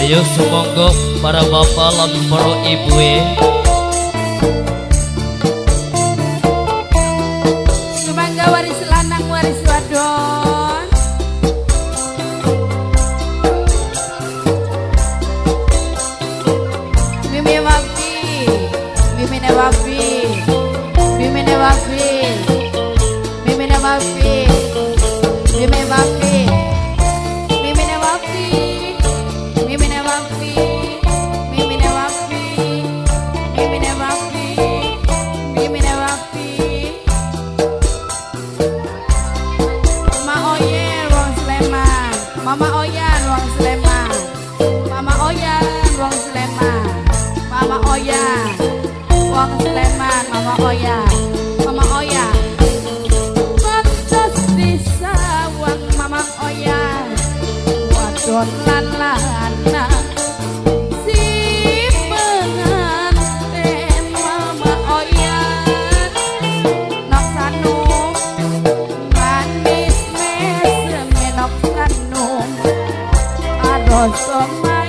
Ayo sumangga para bapak lan para ibu sumangga waris lanang waris wadon Mimi wafi Mimine wafi Mimine wafi Mimine wafi Mimine wafi Mimine wafi Mimine wafi Mimine wafi Mimine wafi Mimine wafi Mama Oyen wong Sleman Mama Oyan wong Sleman Mama Oyan wong Sleman Mama Oyan wong Sleman Mama Oyan Mama Oyan pantes disawang Mama Oyan wadon lan lanang si penganten Mama Oyan nok sanung manis mesem nok sanung adoso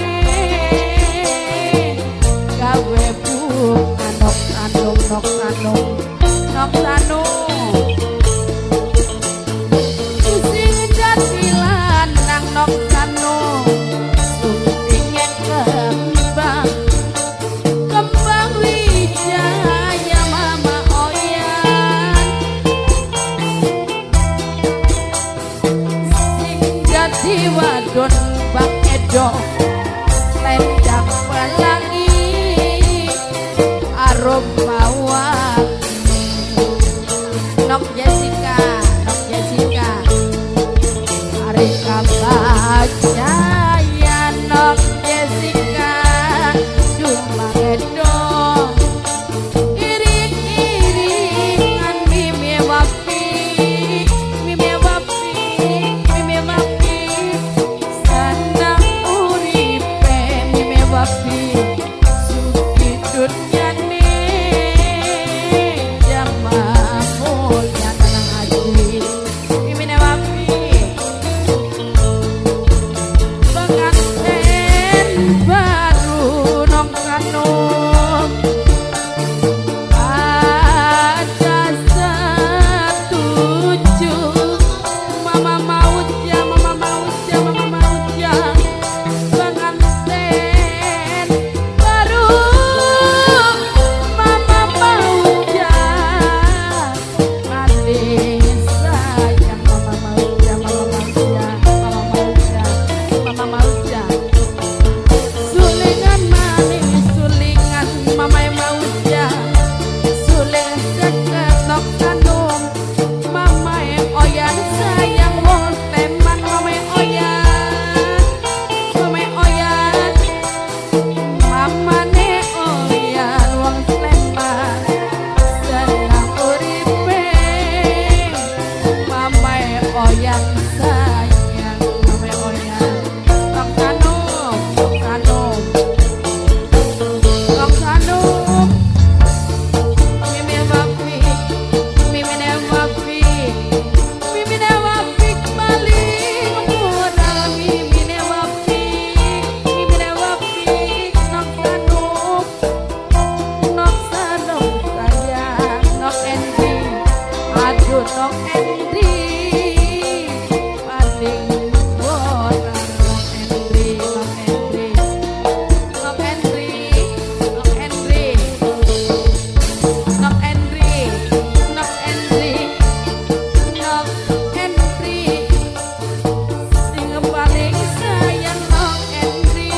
main gawe bukan nok sanung nok sanung nok sanung sing dadi lanang nok sanung supinge kembang kembang wijaya Mama Oyan sing dadi wadon bang edo lendang pelangi arum mawar nok Jessica Arika Bajaya nok Jessica dumang edong iring-iringan Mimi wafi Mimi wafi Mimi wafi senang uripe Mimi wafi suki dunyane jamaah mulia tenang haji Mimi wafi penganten baru nong kanung ada setuju Mama mau ja penganten baru Mama mau ja manis sayang Mama mau ja sulingan manis sulingan Mama mau ja suling deket nok sanung Mama Oyan sayang wong Sleman Mama Oyan Mama ne Oyan wong Sleman senang uripe Mama Oyan sayang Mama Oyan nok sanung Mimi wafi Mimine wafi Mimine wafi paling murah Mimine wafi nok sanung sayang nok Endri aduh nok Endri paling murah nok Endri nok Endri nok Endri nok Endri nok Endri nok Endri nok Endri sing paling sayang nok Endri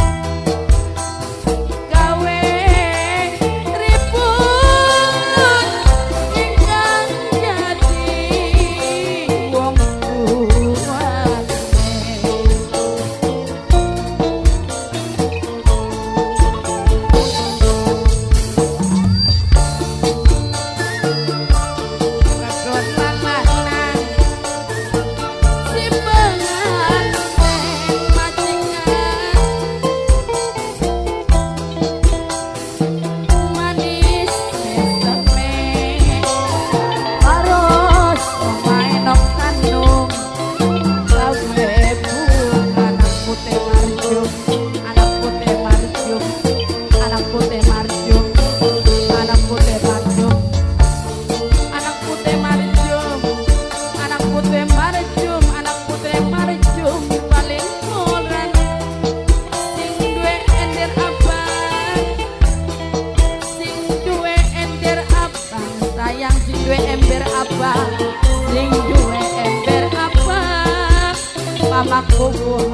gawe ribut bobo